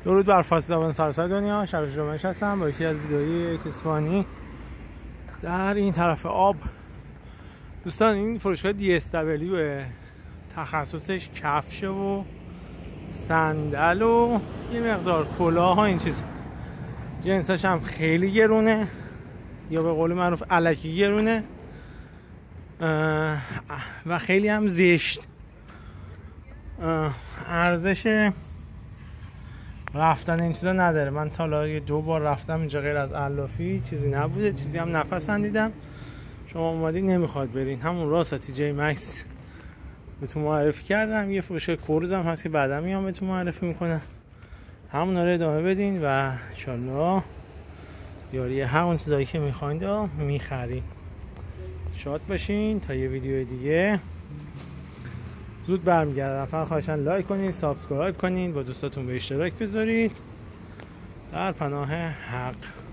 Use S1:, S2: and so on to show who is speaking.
S1: درود بر فاسدابان سراسر دنیا. شب جمعهش هستم با یکی از ویدئوهای کسوانی در این طرف آب. دوستان این فروشگاه DSW تخصصش کفشه و صندل و یه مقدار کلاه ها، این چیز جنسش هم خیلی گرونه یا به قول معروف الکی گرونه و خیلی هم زشت. ارزش رفتن این چیزا نداره. من تا حالا 2 بار رفتم اینجا، غیر از علافی چیزی نبوده، چیزی هم نپسندیدم. شما اومدین نمیخواد برین، همون راست TJ Maxx بهتون معرفی کردم. یه فروشگاه کورز هم هست که بعدا میام بهتون معرفی میکنم، همون رو ادامه بدین و انشالله یاری همون چیزایی که میخواین رو میخرین. شاد باشین تا یه ویدیو دیگه زود برمیگردم. فقط خواهشاً لایک کنید، سابسکرایب کنید، با دوستاتون به اشتراک بذارید. در پناه حق.